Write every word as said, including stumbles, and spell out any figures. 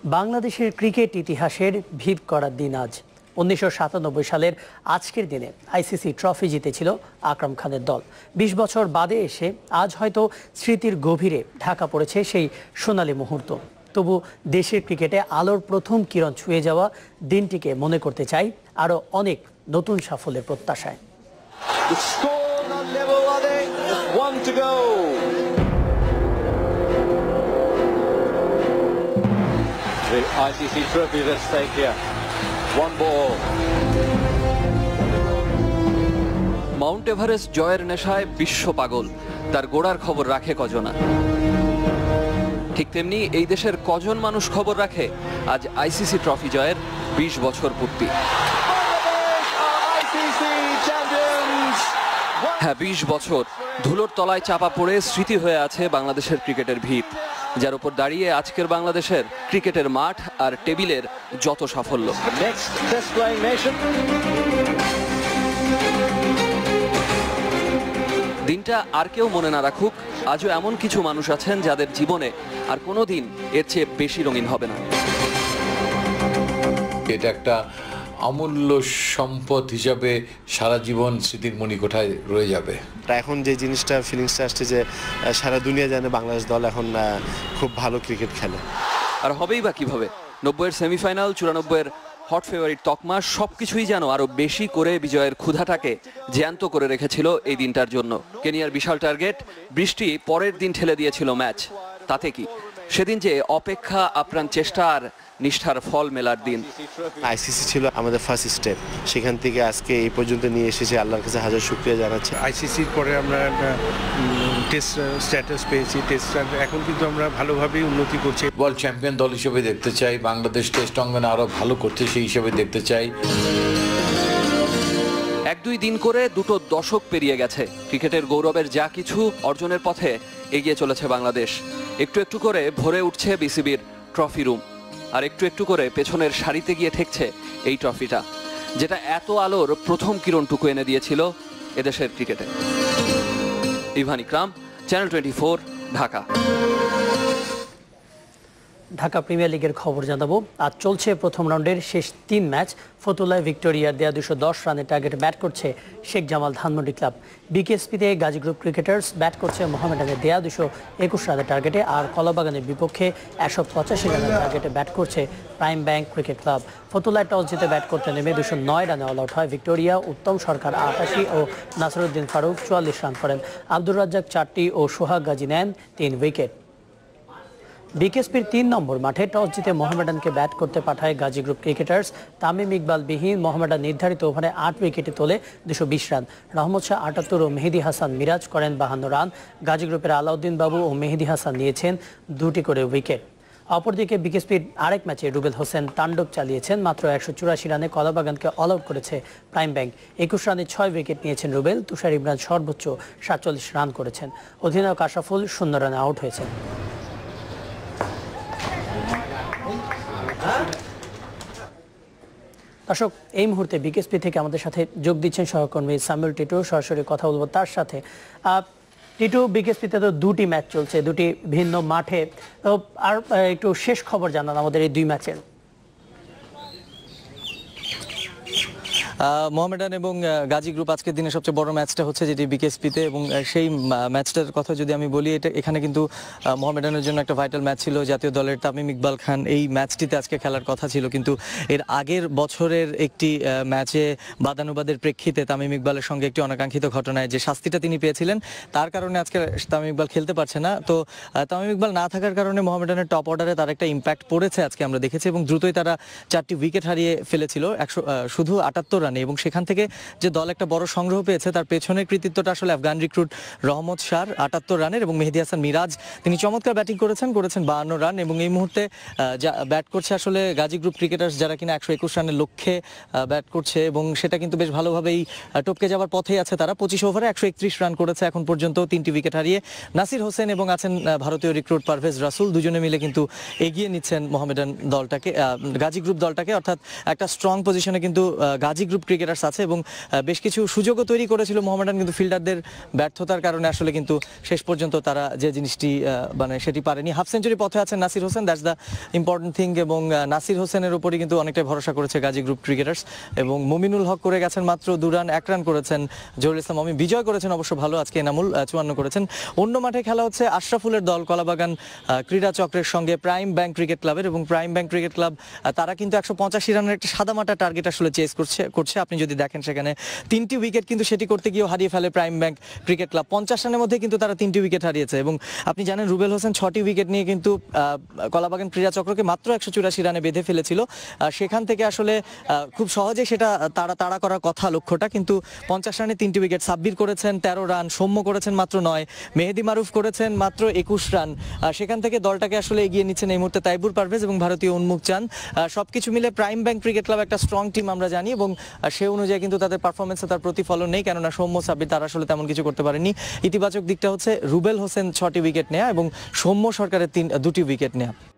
বাংলাদেশের ক্রিকেট ইতিহাসের ভিত করার দিন আজ। উনিশশো সাতানব্বই সালের আজকের দিনে আইসিসি ট্রফি জিতেছিল আকরাম খানের দল। বিশ বছর বাদে এসে আজ হয়তো স্মৃতির গভীরে ঢাকা পড়েছে সেই সোনালী মুহূর্ত। তবু দেশের ক্রিকেটে আলোর প্রথম কিরণ ছুঁয়ে যাওয়া দিনটিকে মনে করতে চাই আরও অনেক নতুন সাফল্যের প্রত্যাশায়। The I C C trophy at stake here. One ball. Mount Everest জয়ের নেশায় বিশ্ব পাগল, তার গোড়ার খবর রাখে কজনা। ঠিক তেমনি এই দেশের কজন মানুষ খবর রাখে আজ আইসিসি ট্রফি জয়ের বিশ বছর পূর্তি। হ্যাঁ, বিশ বছর ধুলোর তলায় চাপা পড়ে স্মৃতি হয়ে আছে বাংলাদেশের ক্রিকেটের ভিত, যার উপর দাঁড়িয়ে আজকের বাংলাদেশের ক্রিকেটের মাঠ আর টেবিলের যত সাফল্য। দিনটা আর কেউ মনে না রাখুক, আজও এমন কিছু মানুষ আছেন যাদের জীবনে আর কোনো দিন এর চেয়ে বেশি রঙিন হবে না। এটা একটা অমূল্য সম্পদ হিসাবে সারা জীবন স্মৃতির মণিকোঠায় রয়ে যাবে। এখন যে জিনিসটা ফিলিংসটা আসছে যে সারা দুনিয়া জানে বাংলাদেশ দল এখন খুব ভালো ক্রিকেট খেলে। আর হবেই বা কিভাবে? নব্বইয়ের সেমিফাইনাল, চুরানব্বইয়ের হট ফেভারিট তকমা সবকিছুই যেন আরো বেশি করে বিজয়ের ক্ষুধাটাকে জ্যান্ত করে রেখেছিল এই দিনটার জন্য। কেনিয়ার বিশাল টার্গেট, বৃষ্টি পরের দিন ঠেলে দিয়েছিল ম্যাচ। তাতে কি, সেদিন যে অপেক্ষা, আপ্রাণ চেষ্টা আর নিষ্ঠার ফল মেলার দিন। আইসিসি ছিল আমাদের ফার্স্ট স্টেপ, সেখান থেকে আজকে এই পর্যন্ত নিয়ে এসেছে, আল্লাহর কাছে হাজার শুকরিয়া জানাচ্ছি। আইসিসির পরে আমরা টেস্ট স্ট্যাটাস পেয়েছি, টেস্ট এখন কিন্তু আমরা ভালোভাবেই উন্নতি করছি। ওয়ার্ল্ড চ্যাম্পিয়ন দল হিসেবে দেখতে চাই, বাংলাদেশ টেস্ট অঙ্গনে আরো ভালো করতে সেই হিসেবে দেখতে চাই। এক দুই দিন করে দুটো দশক পেরিয়ে গেছে, ক্রিকেটের গৌরবের যা কিছু অর্জনের পথে এগিয়ে চলেছে বাংলাদেশ। একটু একটু করে ভরে উঠছে বিসিবির ট্রফি রুম, আর একটু একটু করে পেছনের সারিতে গিয়ে ঠেকছে এই ট্রফিটা, যেটা এত আলোর প্রথম কিরণটুকু এনে দিয়েছিল এদেশের ক্রিকেটে। Evan Ikram, channel twenty four, Dhaka. Dhaka premier লিগের খবর জানাবো। আজ চলছে প্রথম রাউন্ডের শেষ তিন ম্যাচ। ফতুল্লায় ভিক্টোরিয়ার দেয়া দুশো দশ রানের টার্গেটে ব্যাট করছে শেখ জামাল ধানমন্ডি ক্লাব। বিকেএসপিতে গাজী গ্রুপ ক্রিকেটার্স ব্যাট করছে মোহামেডানের দেয়া দুশো একুশ রানের টার্গেটে, আর কলাবাগানের বিপক্ষে একশো পঁচাশি রানের টার্গেটে ব্যাট করছে প্রাইম ব্যাংক ক্রিকেট ক্লাব। ফতুল্লায় টস জিতে ব্যাট করতে নেমে দুশো নয় রানে অল আউট হয় ভিক্টোরিয়া। উত্তম সরকার আটাশি ও নাসরুদ্দিন ফারুক চুয়াল্লিশ রান করেন। আব্দুর রাজ্জাক চারটি ও সোহাগ গাজী নেন তিন উইকেট। বিকেএসপির তিন নম্বর মাঠে টস জিতে মোহামেডানকে ব্যাট করতে পাঠায় গাজী গ্রুপ ক্রিকেটার্স। তামিম ইকবাল বিহীন মোহামেডান নির্ধারিত ওভারে আট উইকেটে তোলে দুশো বিশ রান। রহমত শাহ আটাত্তর ও মেহেদি হাসান মিরাজ করেন বাহান্ন রান। গাজী গ্রুপের আলাউদ্দিন বাবু ও মেহেদি হাসান নিয়েছেন দুটি করে উইকেট। অপরদিকে বিকেএসপির আরেক ম্যাচে রুবেল হোসেন তাণ্ডব চালিয়েছেন। মাত্র একশো চুরাশি রানে কলাবাগানকে অল আউট করেছে প্রাইম ব্যাংক। একুশ রানে ছয় উইকেট নিয়েছেন রুবেল। তুষার ইমরান সর্বোচ্চ সাতচল্লিশ রান করেছেন। অধিনায়ক আশরাফুল শূন্য রানে আউট হয়েছেন। দর্শক, এই মুহূর্তে বিকেএসপি থেকে আমাদের সাথে যোগ দিচ্ছেন সহকর্মী সামিউল টিটু। সরাসরি কথা বলবো তার সাথে। টিটু, বিকেএসপিতে তো দুটি ম্যাচ চলছে, দুটি ভিন্ন মাঠে, তো আর একটু শেষ খবর জানান আমাদের এই দুই ম্যাচের। মোহামেডান এবং গাজী গ্রুপ আজকের দিনে সবচেয়ে বড় ম্যাচটা হচ্ছে যেটি বিকেএসপিতে, এবং সেই ম্যাচটার কথা যদি আমি বলি, এটা এখানে কিন্তু মোহামেডানের জন্য একটা ভাইটাল ম্যাচ ছিল। জাতীয় দলের তামিম ইকবাল খান এই ম্যাচটিতে আজকে খেলার কথা ছিল, কিন্তু এর আগের বছরের একটি ম্যাচে বাদানুবাদের প্রেক্ষিতে তামিম ইকবালের সঙ্গে একটি অনাকাঙ্ক্ষিত ঘটনায় যে শাস্তিটা তিনি পেয়েছিলেন, তার কারণে আজকে তামিম ইকবাল খেলতে পারছে না। তো তামিম ইকবাল না থাকার কারণে মোহামেডানের টপ অর্ডারে তার একটা ইম্প্যাক্ট পড়েছে আজকে আমরা দেখেছি, এবং দ্রুতই তারা চারটি উইকেট হারিয়ে ফেলেছিল একশো শুধু আটাত্তর রানে, এবং সেখান থেকে যে দল একটা বড় সংগ্রহ পেয়েছে তার পেছনের কৃতিত্বটা আসলে আফগান রিক্রুট রহমত শাহর আটাত্তর রানের, এবং মেহেদি হাসান মিরাজ তিনি চমৎকার ব্যাটিং করেছেন করেছেন বাহান্ন রান। এবং এই মুহূর্তে ব্যাট করছে আসলে গাজী গ্রুপ ক্রিকেটার্স, যারা কিনা একশো একুশ রানের লক্ষ্যে ব্যাট করছে, এবং সেটা কিন্তু বেশ ভালোভাবেই টপকে যাওয়ার পথেই আছে তারা। পঁচিশ ওভারে একশো একত্রিশ রান করেছে এখন পর্যন্ত, তিনটি উইকেট হারিয়ে। নাসির হোসেন এবং আছেন ভারতীয় রিক্রুট পারভেজ রাসুল, দুজনে মিলে কিন্তু এগিয়ে নিচ্ছেন মোহামেডান দলটাকে, গাজী গ্রুপ দলটাকে, অর্থাৎ একটা স্ট্রং পজিশনে কিন্তু গাজী গ্রুপ গ্রুপ ক্রিকেটার্স আছে এবং আহ, বেশ কিছু সুযোগও তৈরি করেছিল মোহামেডান, কিন্তু ফিল্ডারদের ব্যর্থতার কারণে আসলে কিন্তু শেষ পর্যন্ত তারা যে জিনিসটি আহ, মানে সেটি পারেনি। হাফ সেঞ্চুরি পথে আছেন Nasir Hossain, that's the important thing, এবং আহ, নাসির হোসেনের উপরই কিন্তু অনেকটাই ভরসা করেছে গাজী গ্রুপ ক্রিকেটার্স। এবং মুমিনুল হক করে গেছেন মাত্র দু রান, এক রান করেছেন জহুরুল ইসলাম মমি, বিজয় করেছেন অবশ্য ভালো, আজকে এনামুল আহ, চুয়ান্ন করেছেন। অন্য মাঠে খেলা হচ্ছে আশরাফুলের দল কলাবাগান আহ, ক্রীড়া চক্রের সঙ্গে প্রাইম ব্যাংক ক্রিকেট ক্লাবের, এবং prime bank cricket club ah, তারা কিন্তু একশো পঁচাশি রানের একটা সাদামাটা টার্গেট আসলে চেস করছে করছে আপনি যদি দেখেন সেখানে তিনটি উইকেট কিন্তু সেটি করতে গিয়েও হারিয়ে ফেলে প্রাইম ব্যাংক ক্রিকেট ক্লাব। পঞ্চাশ রানের মধ্যে কিন্তু তারা তিনটি উইকেট হারিয়েছে, এবং আপনি জানেন রুবেল হোসেন ছটি উইকেট নিয়ে কিন্তু আহ, কলাবাগান ক্রীড়া চক্রকে মাত্র একশো চুরাশি রানে বেঁধে ফেলেছিল। আহ, সেখান থেকে আসলে আহ, খুব সহজে সেটা তারা তাড়া করার কথা লক্ষ্যটা, কিন্তু পঞ্চাশ রানে তিনটি উইকেট, সাব্বির করেছেন তেরো রান, সৌম্য করেছেন মাত্র নয়, মেহেদি মারুফ করেছেন মাত্র একুশ রান। আহ, সেখান থেকে দলটাকে আসলে এগিয়ে নিচ্ছেন এই মুহূর্তে তাইবুর পারভেজ এবং ভারতীয় উন্মুক চান। আহ, সবকিছু মিলে প্রাইম ব্যাংক ক্রিকেট ক্লাব একটা স্ট্রং টিম আমরা জানি, এবং আহ, সে অনুযায়ী কিন্তু তাদের পারফরমেন্সে তার প্রতিফলন নেই, কেননা সৌম্য সাব্বির তারা আসলে তেমন কিছু করতে পারেনি। ইতিবাচক দিকটা হচ্ছে রুবেল হোসেন ছটি উইকেট নেয়া এবং সৌম্য সরকারের তিন দুটি উইকেট নেয়া।